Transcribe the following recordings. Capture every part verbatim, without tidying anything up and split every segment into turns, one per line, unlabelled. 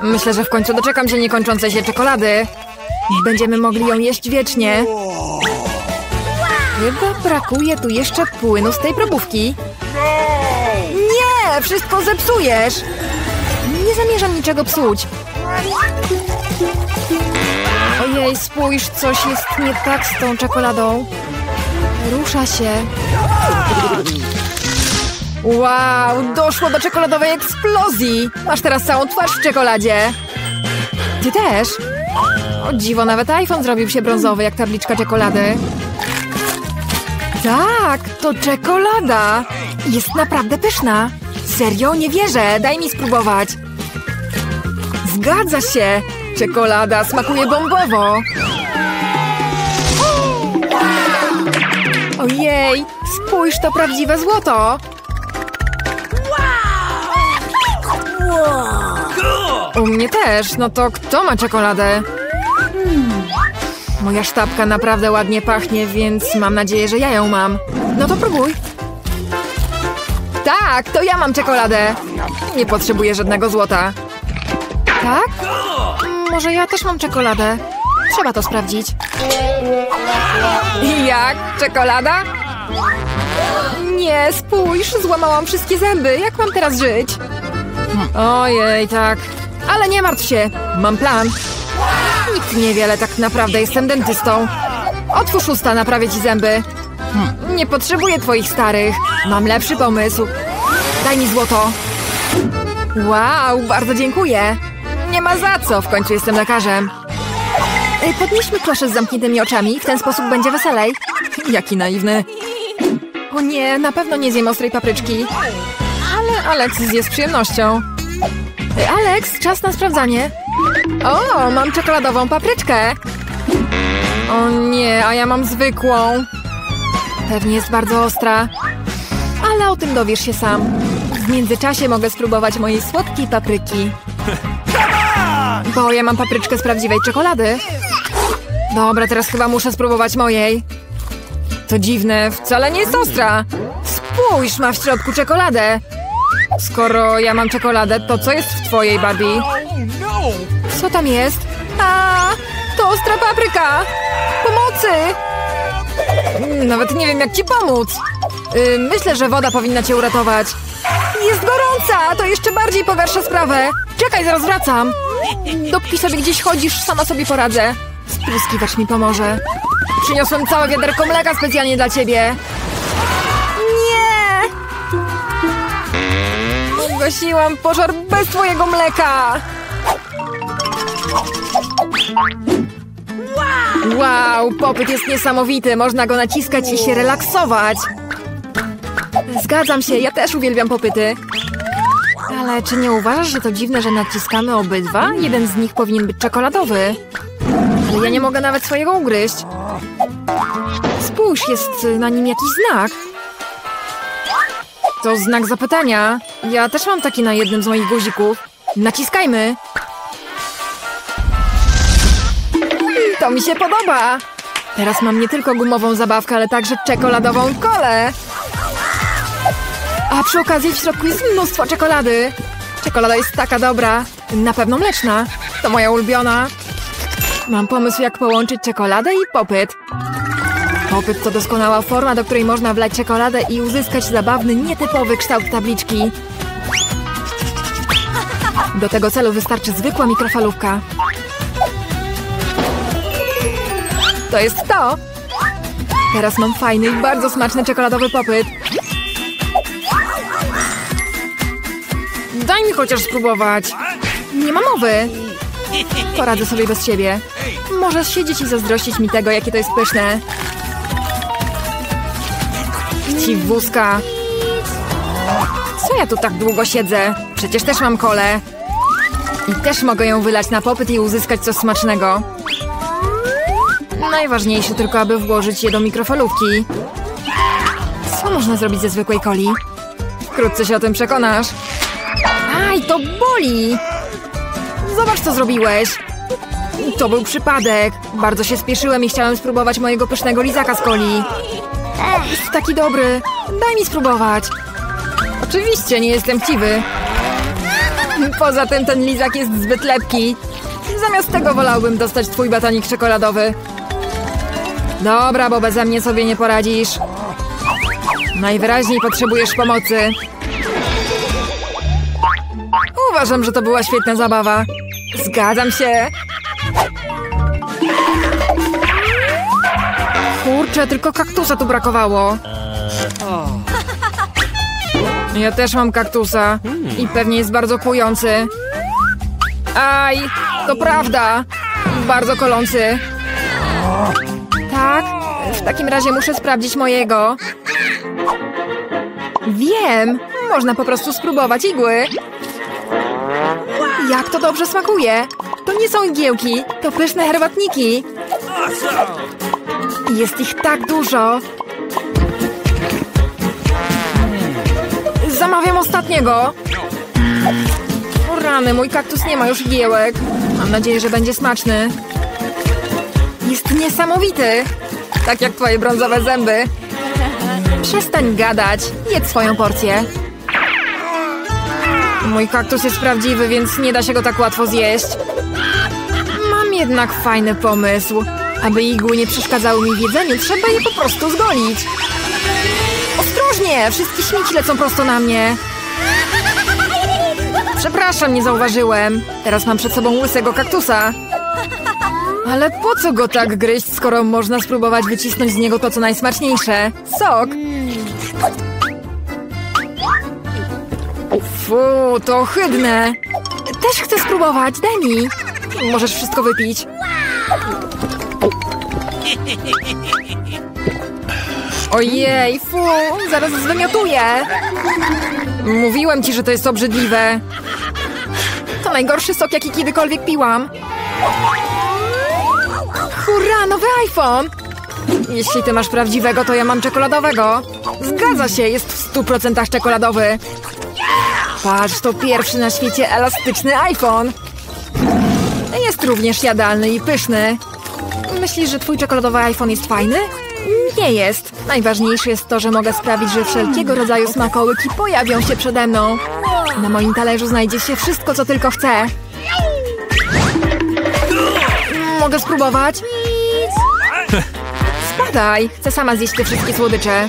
Myślę, że w końcu doczekam się niekończącej się czekolady. Będziemy mogli ją jeść wiecznie. Chyba brakuje tu jeszcze płynu z tej probówki. Nie! Wszystko zepsujesz! Nie zamierzam niczego psuć. Ojej, spójrz, coś jest nie tak z tą czekoladą. Rusza się. Wow, doszło do czekoladowej eksplozji. Masz teraz całą twarz w czekoladzie. Ty też? O dziwo, nawet iPhone zrobił się brązowy jak tabliczka czekolady. Tak, to czekolada. Jest naprawdę pyszna. Serio? Nie wierzę. Daj mi spróbować. Zgadza się. Czekolada smakuje bombowo. Ojej, spójrz, to prawdziwe złoto. U mnie też. No to kto ma czekoladę? Moja sztabka naprawdę ładnie pachnie, więc mam nadzieję, że ja ją mam. No to próbuj. Tak, to ja mam czekoladę. Nie potrzebuję żadnego złota. Tak? Może ja też mam czekoladę. Trzeba to sprawdzić. I jak? Czekolada? Nie, spójrz, złamałam wszystkie zęby. Jak mam teraz żyć? Ojej, tak. Ale nie martw się, mam plan. Nikt niewiele, tak naprawdę jestem dentystą. Otwórz usta, naprawię ci zęby. Nie potrzebuję twoich starych. Mam lepszy pomysł. Daj mi złoto. Wow, bardzo dziękuję. Nie ma za co, w końcu jestem lekarzem. Podnieśmy klosze z zamkniętymi oczami, w ten sposób będzie weselej. Jaki naiwny. O nie, na pewno nie zjem ostrej papryczki. Ale Alex zje z przyjemnością. Alex, czas na sprawdzanie. O, mam czekoladową papryczkę. O nie, a ja mam zwykłą. Pewnie jest bardzo ostra. Ale o tym dowiesz się sam. W międzyczasie mogę spróbować mojej słodkiej papryki. Bo ja mam papryczkę z prawdziwej czekolady. Dobra, teraz chyba muszę spróbować mojej. To dziwne, wcale nie jest ostra. Spójrz, ma w środku czekoladę. Skoro ja mam czekoladę, to co jest w twojej, Barbie? Co tam jest? A, to ostra papryka! Pomocy! Nawet nie wiem, jak ci pomóc. Yy, myślę, że woda powinna cię uratować. Jest gorąca! To jeszcze bardziej pogarsza sprawę. Czekaj, zaraz wracam. Dopóki sobie gdzieś chodzisz, sama sobie poradzę. Spryskiwacz mi pomoże. Przyniosłem całe wiaderko mleka specjalnie dla ciebie. Nie! Gasiłam pożar bez twojego mleka. Wow, popyt jest niesamowity. Można go naciskać i się relaksować. Zgadzam się, ja też uwielbiam popyty. Ale czy nie uważasz, że to dziwne, że naciskamy obydwa? Jeden z nich powinien być czekoladowy. Ale ja nie mogę nawet swojego ugryźć. Spójrz, jest na nim jakiś znak. To znak zapytania. Ja też mam taki na jednym z moich guzików. Naciskajmy. To mi się podoba. Teraz mam nie tylko gumową zabawkę, ale także czekoladową kolę. A przy okazji w środku jest mnóstwo czekolady. Czekolada jest taka dobra. Na pewno mleczna. To moja ulubiona. Mam pomysł, jak połączyć czekoladę i popyt. Popyt to doskonała forma, do której można wlać czekoladę i uzyskać zabawny, nietypowy kształt tabliczki. Do tego celu wystarczy zwykła mikrofalówka. To jest to! Teraz mam fajny i bardzo smaczny czekoladowy popyt. Daj mi chociaż spróbować. Nie ma mowy. Poradzę sobie bez ciebie. Możesz siedzieć i zazdrościć mi tego, jakie to jest pyszne. Chciwuska. Co ja tu tak długo siedzę? Przecież też mam kolę. I też mogę ją wylać na popyt i uzyskać coś smacznego. Najważniejsze tylko, aby włożyć je do mikrofalówki. Co można zrobić ze zwykłej coli? Wkrótce się o tym przekonasz. Aj, to boli! Zobacz, co zrobiłeś. To był przypadek. Bardzo się spieszyłem i chciałem spróbować mojego pysznego lizaka z coli. Jest taki dobry. Daj mi spróbować. Oczywiście, nie jestem chciwy. Poza tym ten lizak jest zbyt lepki. Zamiast tego wolałbym dostać twój batonik czekoladowy. Dobra, bo beze mnie sobie nie poradzisz. Najwyraźniej potrzebujesz pomocy. Uważam, że to była świetna zabawa. Zgadzam się. Kurczę, tylko kaktusa tu brakowało. Ja też mam kaktusa. I pewnie jest bardzo kłujący. Aj, to prawda. Bardzo kolący. Tak? W takim razie muszę sprawdzić mojego. Wiem. Można po prostu spróbować igły. Jak to dobrze smakuje. To nie są igiełki, to pyszne herbatniki. Jest ich tak dużo. Zamawiam ostatniego. O rany, mój kaktus nie ma już igiełek. Mam nadzieję, że będzie smaczny. Jest niesamowity. Tak jak twoje brązowe zęby. Przestań gadać. Jedz swoją porcję. Mój kaktus jest prawdziwy, więc nie da się go tak łatwo zjeść. Mam jednak fajny pomysł. Aby igły nie przeszkadzały mi w jedzeniu, trzeba je po prostu zgolić. Ostrożnie! Wszystkie śmieci lecą prosto na mnie. Przepraszam, nie zauważyłem. Teraz mam przed sobą łysego kaktusa. Ale po co go tak gryźć, skoro można spróbować wycisnąć z niego to, co najsmaczniejsze? Sok! Fu, to ohydne. Też chcę spróbować, daj mi. Możesz wszystko wypić. Ojej, fu, zaraz zwymiotuję. Mówiłem ci, że to jest obrzydliwe. To najgorszy sok, jaki kiedykolwiek piłam. Hurra, nowy iPhone! Jeśli ty masz prawdziwego, to ja mam czekoladowego. Zgadza się, jest w stu procentach czekoladowy. Patrz, to pierwszy na świecie elastyczny iPhone. Jest również jadalny i pyszny. Myślisz, że twój czekoladowy iPhone jest fajny? Nie jest. Najważniejsze jest to, że mogę sprawić, że wszelkiego rodzaju smakołyki pojawią się przede mną. Na moim talerzu znajdzie się wszystko, co tylko chcę. Mogę spróbować? Spadaj. Chcę sama zjeść te wszystkie słodycze.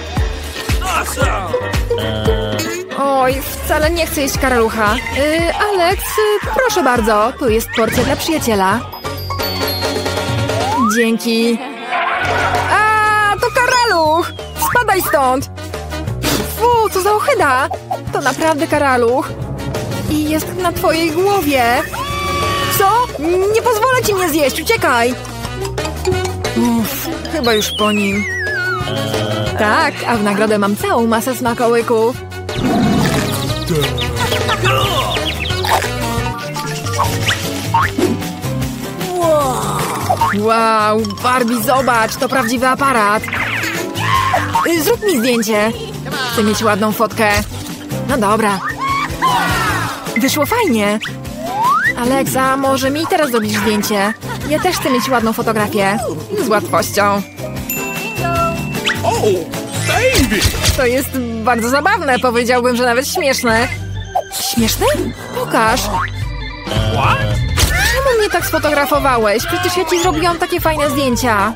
Oj, wcale nie chcę jeść karalucha. Yy, Alex, yy, proszę bardzo. Tu jest porcja dla przyjaciela. Dzięki. A, to karaluch! Spadaj stąd! Fu, co za ohyda! To naprawdę karaluch. I jest na twojej głowie. Co? Nie pozwolę ci mnie zjeść, uciekaj! Uff, chyba już po nim. Tak, a w nagrodę mam całą masę smakołyków. Wow, Barbie, zobacz, to prawdziwy aparat. Zrób mi zdjęcie. Chcę mieć ładną fotkę. No dobra. Wyszło fajnie. Alexa, może mi teraz zrobisz zdjęcie? Ja też chcę mieć ładną fotografię. Z łatwością. To jest bardzo zabawne. Powiedziałbym, że nawet śmieszne. Śmieszne? Pokaż. Czemu mnie tak sfotografowałeś? Przecież ja ci zrobiłam takie fajne zdjęcia.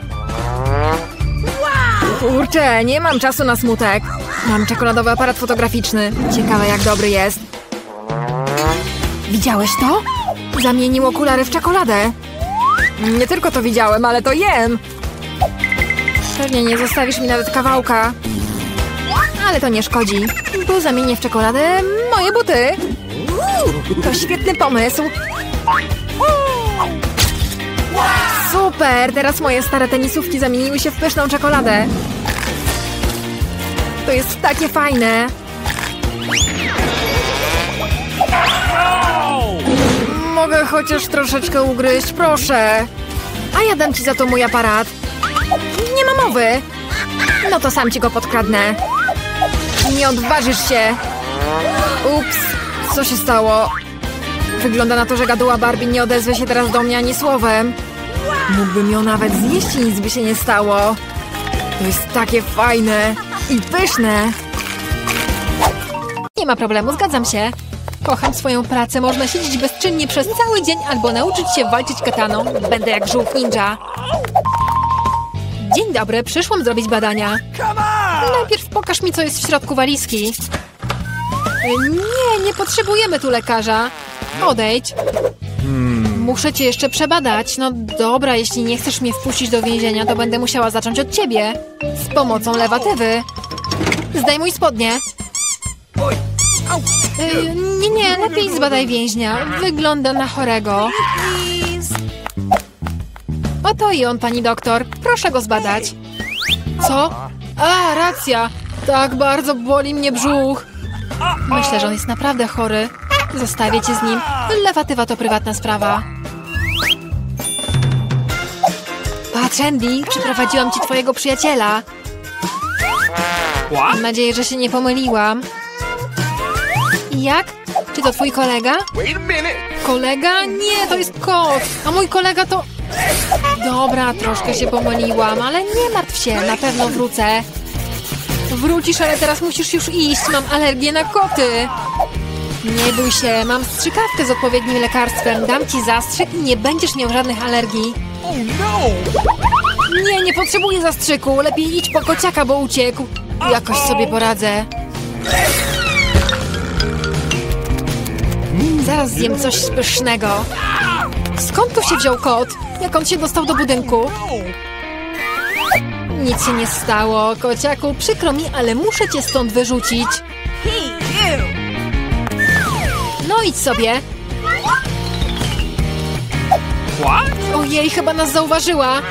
Kurczę, nie mam czasu na smutek. Mam czekoladowy aparat fotograficzny. Ciekawe, jak dobry jest. Widziałeś to? Zamienił okulary w czekoladę. Nie tylko to widziałem, ale to jem. Pewnie nie zostawisz mi nawet kawałka. Ale to nie szkodzi, bo zamienię w czekoladę moje buty. To świetny pomysł. Super! Teraz moje stare tenisówki zamieniły się w pyszną czekoladę. To jest takie fajne. Mogę chociaż troszeczkę ugryźć, proszę. A ja dam ci za to mój aparat. Nie ma mowy. No to sam ci go podkradnę. Nie odważysz się. Ups, co się stało? Wygląda na to, że gaduła Barbie nie odezwie się teraz do mnie ani słowem. Mógłbym ją nawet zjeść i nic by się nie stało. To jest takie fajne i pyszne. Nie ma problemu, zgadzam się. Kocham swoją pracę. Można siedzieć bezczynnie przez cały dzień albo nauczyć się walczyć kataną. Będę jak żółw ninja. Dzień dobry, przyszłam zrobić badania. Najpierw pokaż mi, co jest w środku walizki. Nie, nie potrzebujemy tu lekarza. Odejdź. Muszę cię jeszcze przebadać. No dobra, jeśli nie chcesz mnie wpuścić do więzienia, to będę musiała zacząć od ciebie. Z pomocą lewatywy. Zdejmuj spodnie. Yy, nie, nie, lepiej zbadaj więźnia. Wygląda na chorego. Oto i on, pani doktor. Proszę go zbadać. Co? A, racja. Tak bardzo boli mnie brzuch. Myślę, że on jest naprawdę chory. Zostawię cię z nim. Lewatywa to prywatna sprawa. Patrz, Andy, przyprowadziłam ci twojego przyjaciela. Mam nadzieję, że się nie pomyliłam. Jak? Czy to twój kolega? Kolega? Nie, to jest kot. A mój kolega to... Dobra, troszkę się pomyliłam, ale nie martw się, na pewno wrócę. Wrócisz, ale teraz musisz już iść. Mam alergię na koty. Nie bój się, mam strzykawkę z odpowiednim lekarstwem. Dam ci zastrzyk i nie będziesz miał żadnych alergii. Nie, nie potrzebuję zastrzyku. Lepiej idź po kociaka, bo uciekł. Jakoś sobie poradzę. Zaraz zjem coś pysznego. Skąd tu się wziął kot? Jak on się dostał do budynku? Nic się nie stało, kociaku. Przykro mi, ale muszę cię stąd wyrzucić. No idź sobie. Ojej, chyba nas zauważyła.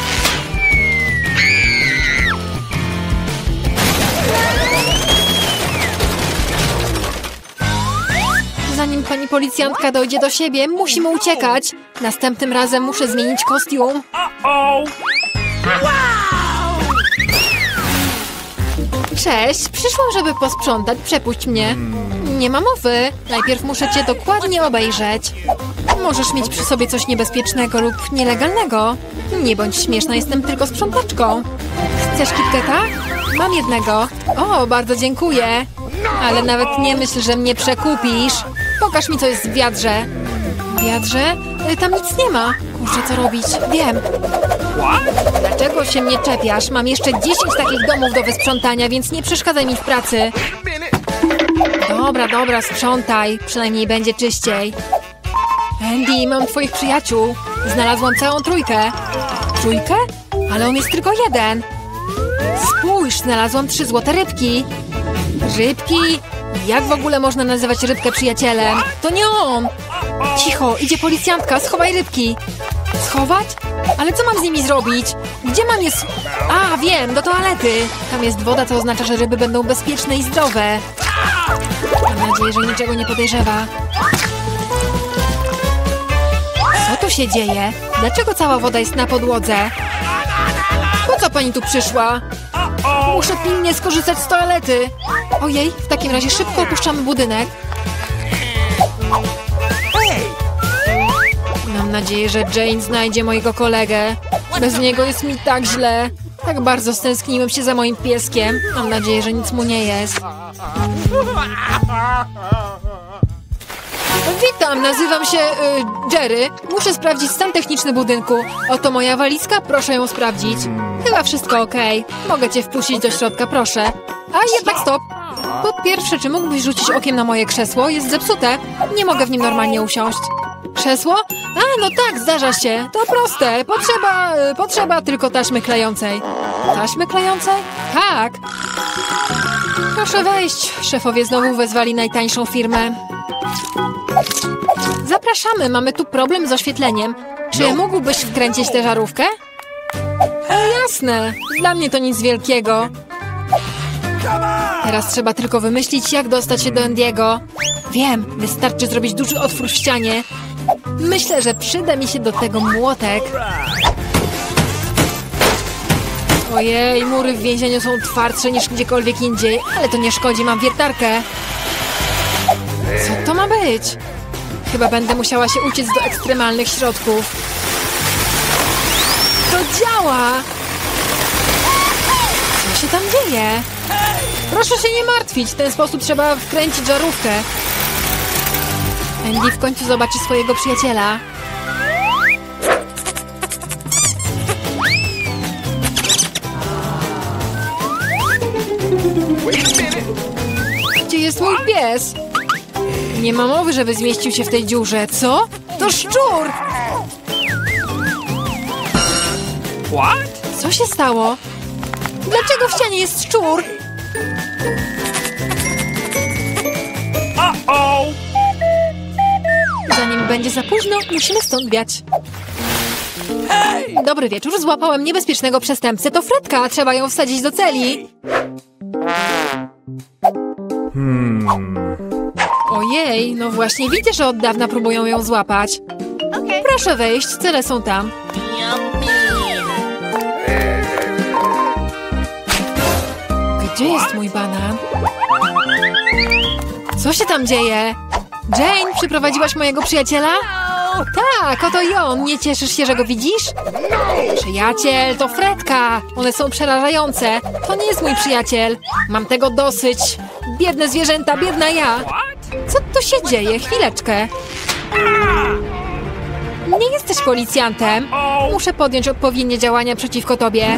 Zanim pani policjantka dojdzie do siebie, musimy uciekać. Następnym razem muszę zmienić kostium. Cześć, przyszłam, żeby posprzątać. Przepuść mnie. Nie ma mowy. Najpierw muszę cię dokładnie obejrzeć. Możesz mieć przy sobie coś niebezpiecznego lub nielegalnego. Nie bądź śmieszna, jestem tylko sprzątaczką. Chcesz KitKata? Mam jednego. O, bardzo dziękuję. Ale nawet nie myśl, że mnie przekupisz. Pokaż mi, co jest w wiadrze. W wiadrze? Tam nic nie ma. Kurczę, co robić? Wiem. Dlaczego się mnie czepiasz? Mam jeszcze dziesięć takich domów do wysprzątania, więc nie przeszkadzaj mi w pracy. Dobra, dobra, sprzątaj. Przynajmniej będzie czyściej. Andy, mam twoich przyjaciół. Znalazłam całą trójkę. Trójkę? Ale on jest tylko jeden. Spójrz, znalazłam trzy złote rybki. Rybki? Jak w ogóle można nazywać rybkę przyjacielem? To nie on! Cicho, idzie policjantka, schowaj rybki. Schować? Ale co mam z nimi zrobić? Gdzie mam je... A, wiem, do toalety. Tam jest woda, co oznacza, że ryby będą bezpieczne i zdrowe. Mam nadzieję, że niczego nie podejrzewa. Co tu się dzieje? Dlaczego cała woda jest na podłodze? Po co pani tu przyszła? Muszę pilnie skorzystać z toalety. Ojej, w takim razie szybko opuszczamy budynek. Mam nadzieję, że Jane znajdzie mojego kolegę. Bez niego jest mi tak źle. Tak bardzo stęskniłem się za moim pieskiem. Mam nadzieję, że nic mu nie jest. Witam, nazywam się y, Jerry. Muszę sprawdzić stan techniczny budynku. Oto moja walizka, proszę ją sprawdzić. Chyba wszystko okej. Mogę cię wpuścić do środka, proszę. A jednak stop. Po pierwsze, czy mógłbyś rzucić okiem na moje krzesło? Jest zepsute. Nie mogę w nim normalnie usiąść. Krzesło? A, no tak, zdarza się. To proste. Potrzeba, y, potrzeba tylko taśmy klejącej. Taśmy klejącej? Tak. Proszę wejść. Szefowie znowu wezwali najtańszą firmę. Zapraszamy, mamy tu problem z oświetleniem. Czy mógłbyś wkręcić tę żarówkę? O, jasne, dla mnie to nic wielkiego. Teraz trzeba tylko wymyślić, jak dostać się do Andy'ego. Wiem, wystarczy zrobić duży otwór w ścianie. Myślę, że przyda mi się do tego młotek. Ojej, mury w więzieniu są twardsze niż gdziekolwiek indziej, ale to nie szkodzi, mam wiertarkę. Co to ma być? Chyba będę musiała się uciec do ekstremalnych środków. To działa! Co się tam dzieje? Proszę się nie martwić, w ten sposób trzeba wkręcić żarówkę. Andy w końcu zobaczy swojego przyjaciela. Gdzie jest mój pies? Nie ma mowy, żeby zmieścił się w tej dziurze. Co? To szczur! Co się stało? Dlaczego w ścianie jest szczur?
Uh-oh!
Zanim będzie za późno, musimy stąd wiać. Dobry wieczór, złapałem niebezpiecznego przestępcę. To Fredka, trzeba ją wsadzić do celi.
Hmm.
Ojej, no właśnie widzę, że od dawna próbują ją złapać. Proszę wejść, cele są tam. Gdzie jest mój banan? Co się tam dzieje? Jane, przyprowadziłaś mojego przyjaciela? Tak, oto i on. Nie cieszysz się, że go widzisz? Przyjaciel, to Fredka. One są przerażające. To nie jest mój przyjaciel. Mam tego dosyć. Biedne zwierzęta, biedna ja. Co tu się dzieje? Chwileczkę. Nie jesteś policjantem. Muszę podjąć odpowiednie działania przeciwko tobie.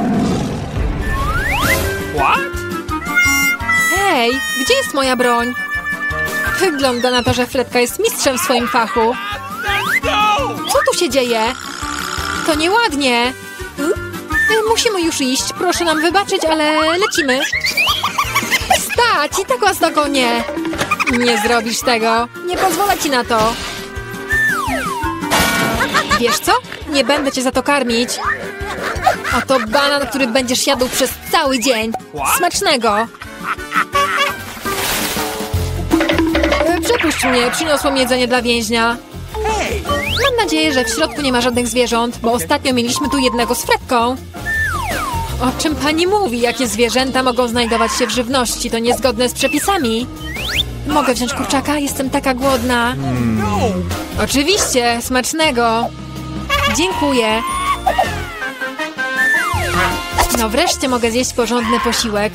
Hej, gdzie jest moja broń? Wygląda na to, że Fredka jest mistrzem w swoim fachu. Co tu się dzieje? To nieładnie. Musimy już iść. Proszę nam wybaczyć, ale lecimy. Stać! I tak was dogonię. Nie zrobisz tego. Nie pozwolę ci na to. Wiesz co? Nie będę cię za to karmić. Oto banan, który będziesz jadł przez cały dzień. Smacznego. Przepuść mnie, przyniosłam jedzenie dla więźnia. Mam nadzieję, że w środku nie ma żadnych zwierząt, bo ostatnio mieliśmy tu jednego z Fredką. O czym pani mówi? Jakie zwierzęta mogą znajdować się w żywności? To niezgodne z przepisami. Mogę wziąć kurczaka? Jestem taka głodna. Oczywiście, smacznego. Dziękuję. No wreszcie mogę zjeść porządny posiłek.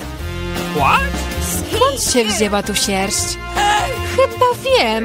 Skąd się wzięła tu sierść? Chyba wiem.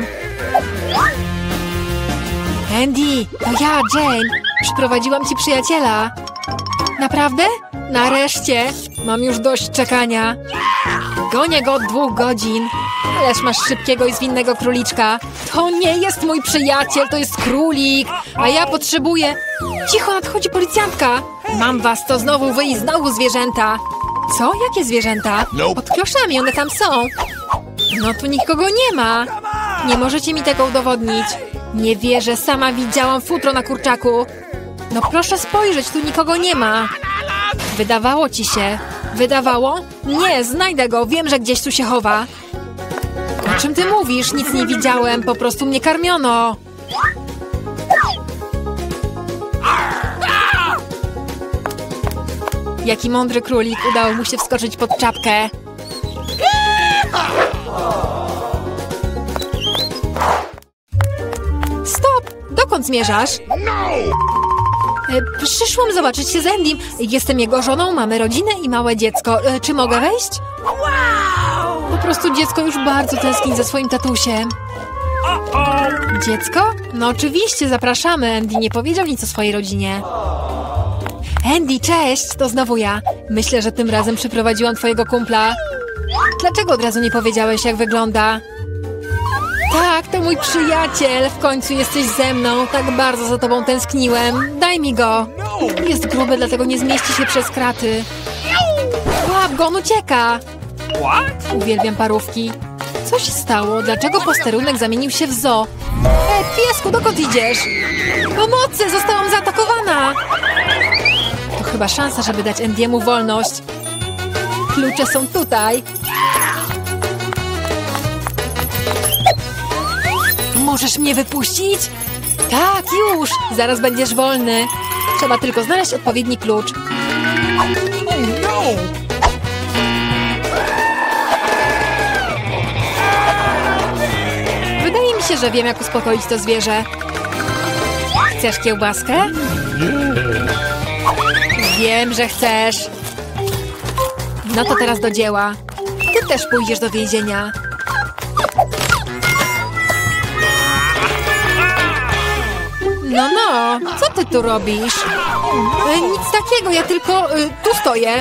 Andy, to ja, Jane. Przyprowadziłam ci przyjaciela. Naprawdę? Nareszcie. Mam już dość czekania. Gonię go od dwóch godzin. Ależ masz szybkiego i zwinnego króliczka. To nie jest mój przyjaciel, to jest królik. A ja potrzebuję... Cicho, nadchodzi policjantka. Mam was, to znowu wy i znowu zwierzęta. Co? Jakie zwierzęta? Pod kloszami, one tam są. No tu nikogo nie ma. Nie możecie mi tego udowodnić. Nie wierzę, sama widziałam futro na kurczaku. No proszę spojrzeć, tu nikogo nie ma. Wydawało ci się. Wydawało? Nie, znajdę go, wiem, że gdzieś tu się chowa. O czym ty mówisz? Nic nie widziałem, po prostu mnie karmiono. Jaki mądry królik, udało mu się wskoczyć pod czapkę. Stop! Dokąd zmierzasz? E, przyszłam zobaczyć się z Andym. Jestem jego żoną, mamy rodzinę i małe dziecko. E, czy mogę wejść? Po prostu dziecko już bardzo tęskni za swoim tatusiem. Dziecko? No oczywiście, zapraszamy. Andy nie powiedział nic o swojej rodzinie. Andy, cześć! To znowu ja. Myślę, że tym razem przyprowadziłam twojego kumpla. Dlaczego od razu nie powiedziałeś, jak wygląda? Tak, to mój przyjaciel. W końcu jesteś ze mną. Tak bardzo za tobą tęskniłem. Daj mi go. Jest gruby, dlatego nie zmieści się przez kraty. Łap go, on ucieka. Uwielbiam parówki. Co się stało? Dlaczego posterunek zamienił się w zoo? Ej, piesku, dokąd idziesz? Pomocy! Zostałam zaatakowana! To chyba szansa, żeby dać Andy'emu wolność. Klucze są tutaj. Możesz mnie wypuścić? Tak, już! Zaraz będziesz wolny. Trzeba tylko znaleźć odpowiedni klucz. Wydaje mi się, że wiem, jak uspokoić to zwierzę. Chcesz kiełbaskę? Wiem, że chcesz. No to teraz do dzieła. Ty też pójdziesz do więzienia. Mamo, co ty tu robisz? E, nic takiego, ja tylko e, tu stoję.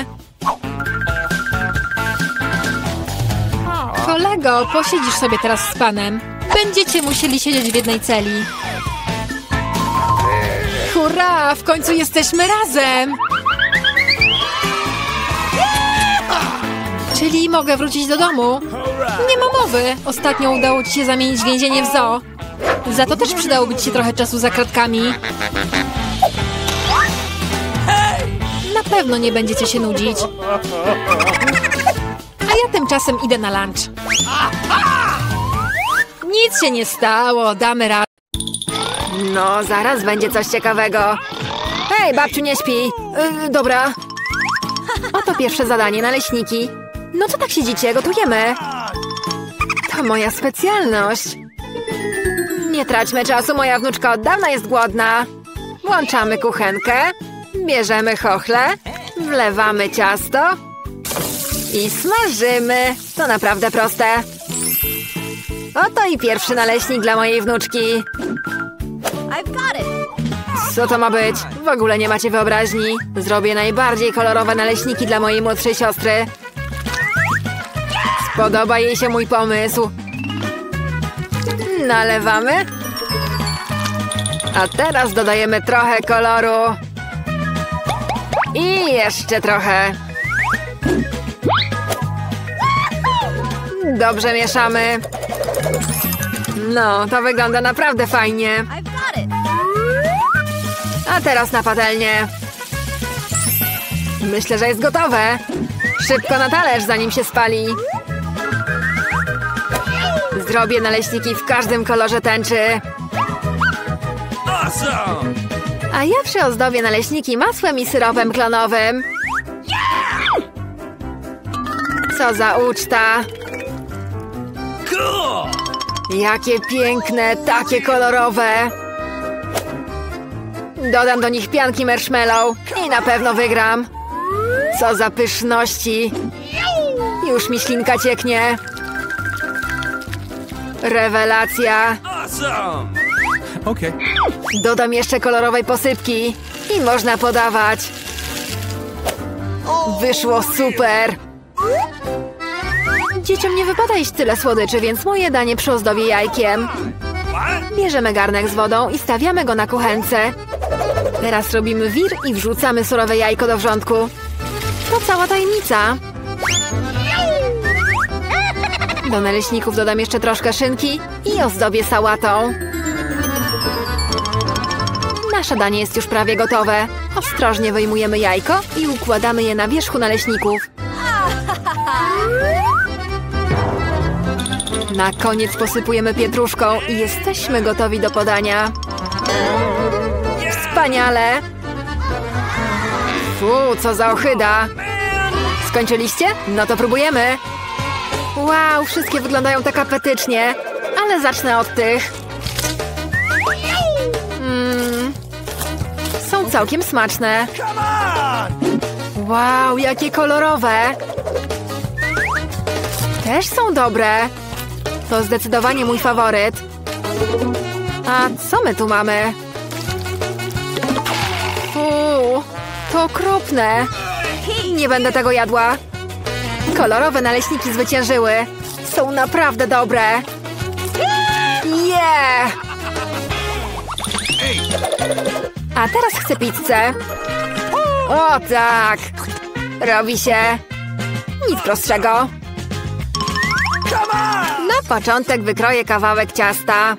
Kolego, posiedzisz sobie teraz z panem. Będziecie musieli siedzieć w jednej celi. Hurra, w końcu jesteśmy razem! Czyli mogę wrócić do domu? Nie ma mowy. Ostatnio udało ci się zamienić więzienie w zoo. Za to też przydałoby ci się trochę czasu za kratkami. Na pewno nie będziecie się nudzić. A ja tymczasem idę na lunch. Nic się nie stało, damy radę. No, zaraz będzie coś ciekawego. Hej, babciu, nie śpi. Yy, dobra. Oto pierwsze zadanie, naleśniki. No co tak siedzicie? Gotujemy. To moja specjalność. Nie traćmy czasu, moja wnuczka od dawna jest głodna. Włączamy kuchenkę. Bierzemy chochle. Wlewamy ciasto. I smażymy. To naprawdę proste. Oto i pierwszy naleśnik dla mojej wnuczki. Co to ma być? W ogóle nie macie wyobraźni. Zrobię najbardziej kolorowe naleśniki dla mojej młodszej siostry. Spodoba jej się mój pomysł. Nalewamy. A teraz dodajemy trochę koloru. I jeszcze trochę. Dobrze mieszamy. No, to wygląda naprawdę fajnie. A teraz na patelnię. Myślę, że jest gotowe. Szybko na talerz, zanim się spali. Zrobię naleśniki w każdym kolorze tęczy. A ja przyozdobię naleśniki masłem i syropem klonowym. Co za uczta. Jakie piękne, takie kolorowe. Dodam do nich pianki marshmallow i na pewno wygram. Co za pyszności. Już mi ślinka cieknie. Rewelacja.
Okay.
Dodam jeszcze kolorowej posypki i można podawać. Wyszło super. Dzieciom nie wypada jeść tyle słodyczy, więc moje danie przyozdobię jajkiem. Bierzemy garnek z wodą i stawiamy go na kuchence. Teraz robimy wir i wrzucamy surowe jajko do wrzątku. To cała tajemnica. Do naleśników dodam jeszcze troszkę szynki i ozdobię sałatą. Nasze danie jest już prawie gotowe. Ostrożnie wyjmujemy jajko i układamy je na wierzchu naleśników. Na koniec posypujemy pietruszką i jesteśmy gotowi do podania. Wspaniale! Fu, co za ohyda! Skończyliście? No to próbujemy! Wow, wszystkie wyglądają tak apetycznie, ale zacznę od tych. Mm, są całkiem smaczne. Wow, jakie kolorowe! Też są dobre. To zdecydowanie mój faworyt. A co my tu mamy? Fuu, to okropne. Nie będę tego jadła. Kolorowe naleśniki zwyciężyły. Są naprawdę dobre. Yeah! A teraz chcę pizzę. O tak! Robi się. Nic prostszego. Na początek wykroję kawałek ciasta.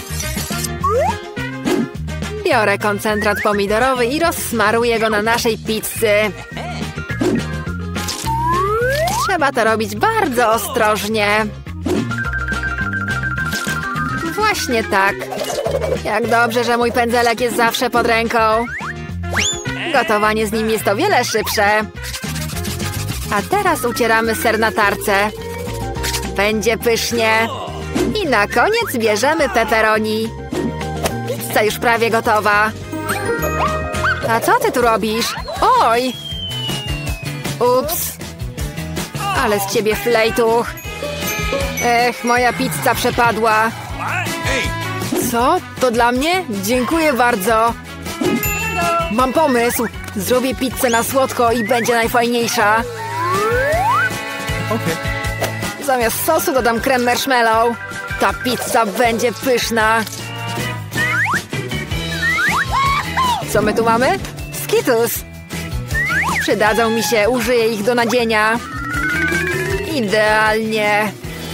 Biorę koncentrat pomidorowy i rozsmaruję go na naszej pizzy. Trzeba to robić bardzo ostrożnie. Właśnie tak. Jak dobrze, że mój pędzelek jest zawsze pod ręką. Gotowanie z nim jest o wiele szybsze. A teraz ucieramy ser na tarce. Będzie pysznie. I na koniec bierzemy pepperoni. Pizza już prawie gotowa. A co ty tu robisz? Oj! Ups. Ale z ciebie flejtuch. Ech, moja pizza przepadła. Co? To dla mnie? Dziękuję bardzo. Mam pomysł! Zrobię pizzę na słodko i będzie najfajniejsza.
Okay.
Zamiast sosu dodam krem marshmallow. Ta pizza będzie pyszna. Co my tu mamy? Skittles. Przydadzą mi się, użyję ich do nadzienia. Idealnie.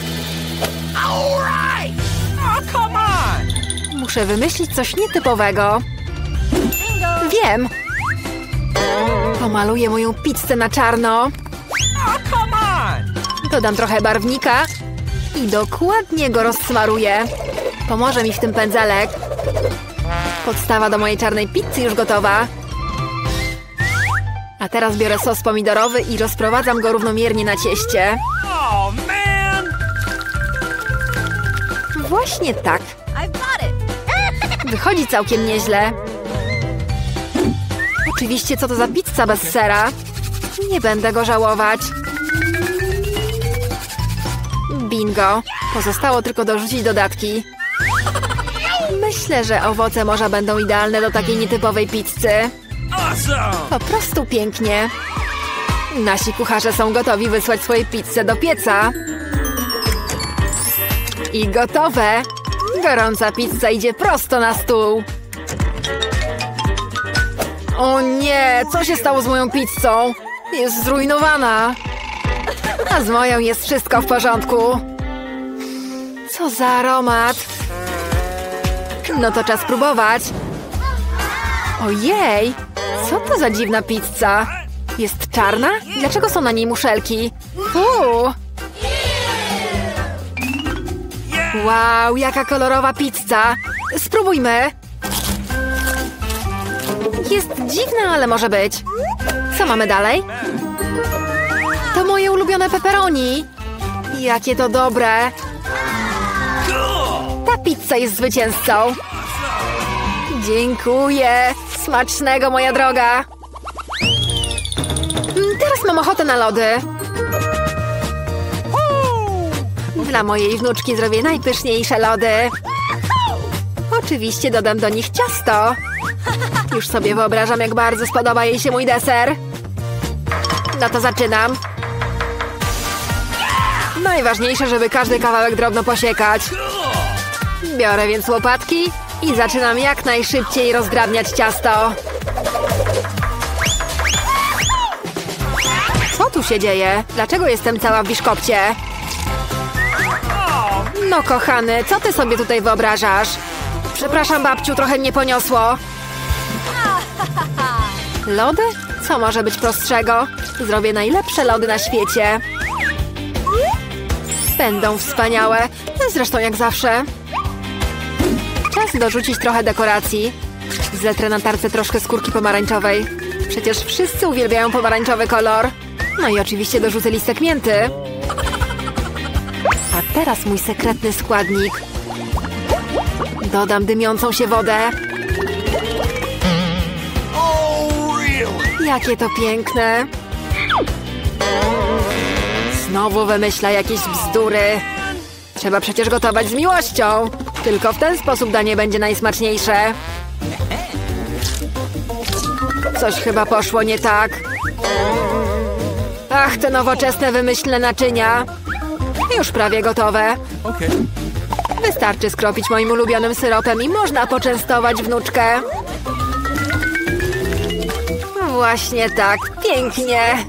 Oh, come on!
Muszę wymyślić coś nietypowego. Wiem. Pomaluję moją pizzę na czarno.
Oh, come on!
Dodam trochę barwnika i dokładnie go rozsmaruję. Pomoże mi w tym pędzelek. Podstawa do mojej czarnej pizzy już gotowa. A teraz biorę sos pomidorowy i rozprowadzam go równomiernie na cieście.
Oh, man!
Właśnie tak. Wychodzi całkiem nieźle. Oczywiście, co to za pizza bez sera? Nie będę go żałować. Bingo. Pozostało tylko dorzucić dodatki. Myślę, że owoce morza będą idealne do takiej nietypowej pizzy.
Awesome!
Po prostu pięknie. Nasi kucharze są gotowi wysłać swoje pizze do pieca. I gotowe. Gorąca pizza idzie prosto na stół. O nie, co się stało z moją pizzą? Jest zrujnowana. A z moją jest wszystko w porządku. Co za aromat. No to czas próbować. Ojej, co to za dziwna pizza? Jest czarna? Dlaczego są na niej muszelki? Fuu. Wow, jaka kolorowa pizza. Spróbujmy. Jest dziwna, ale może być. Co mamy dalej? To moje ulubione pepperoni. Jakie to dobre. Ta pizza jest zwycięzcą. Dziękuję. Smacznego, moja droga. Teraz mam ochotę na lody. Dla mojej wnuczki zrobię najpyszniejsze lody. Oczywiście dodam do nich ciasto. Już sobie wyobrażam, jak bardzo spodoba jej się mój deser. No to zaczynam. Najważniejsze, żeby każdy kawałek drobno posiekać. Biorę więc łopatki i zaczynam jak najszybciej rozdrabniać ciasto. Co tu się dzieje? Dlaczego jestem cała w biszkopcie? No kochany, co ty sobie tutaj wyobrażasz? Przepraszam, babciu, trochę mnie poniosło. Lody? Co może być prostszego? Zrobię najlepsze lody na świecie. Będą wspaniałe. Zresztą jak zawsze. Czas dorzucić trochę dekoracji. Zetrę na tarce troszkę skórki pomarańczowej. Przecież wszyscy uwielbiają pomarańczowy kolor. No i oczywiście dorzucę listek mięty. A teraz mój sekretny składnik. Dodam dymiącą się wodę. Jakie to piękne. Znowu wymyśla jakieś bzdury. Trzeba przecież gotować z miłością. Tylko w ten sposób danie będzie najsmaczniejsze. Coś chyba poszło nie tak. Ach, te nowoczesne wymyślne naczynia. Już prawie gotowe.
Okay.
Wystarczy skropić moim ulubionym syropem i można poczęstować wnuczkę. Właśnie tak, pięknie.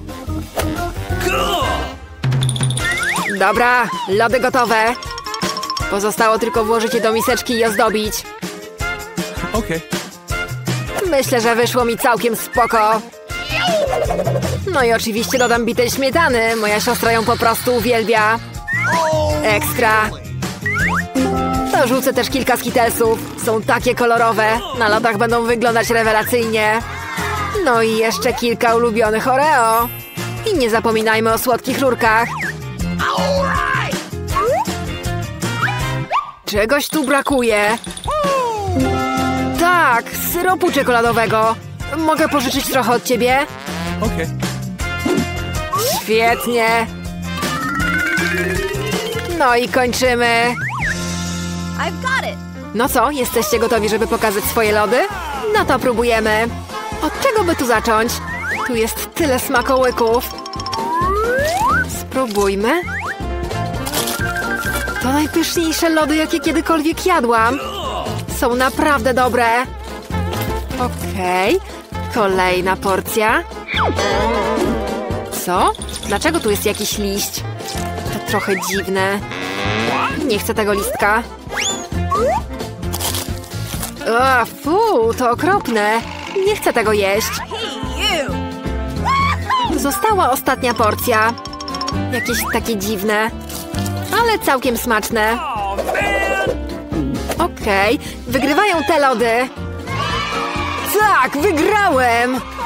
Dobra, lody gotowe. Pozostało tylko włożyć je do miseczki i ozdobić.
Okay.
Myślę, że wyszło mi całkiem spoko. No i oczywiście dodam bitej śmietany. Moja siostra ją po prostu uwielbia. Ekstra. Dorzucę też kilka skittlesów. Są takie kolorowe. Na lodach będą wyglądać rewelacyjnie. No i jeszcze kilka ulubionych Oreo. I nie zapominajmy o słodkich rurkach. Czegoś tu brakuje. Tak, syropu czekoladowego. Mogę pożyczyć trochę od ciebie?
Okay.
Świetnie. No i kończymy.
I've got it.
No co, jesteście gotowi, żeby pokazać swoje lody? No to próbujemy. Od czego by tu zacząć? Tu jest tyle smakołyków. Spróbujmy. To najpyszniejsze lody, jakie kiedykolwiek jadłam. Są naprawdę dobre. Okej. Kolejna porcja. Co? Dlaczego tu jest jakiś liść? To trochę dziwne. Nie chcę tego listka. O, fu, to okropne. Nie chcę tego jeść. Została ostatnia porcja. Jakieś takie dziwne, ale całkiem smaczne. Okej, wygrywają te lody. Tak, wygrałem!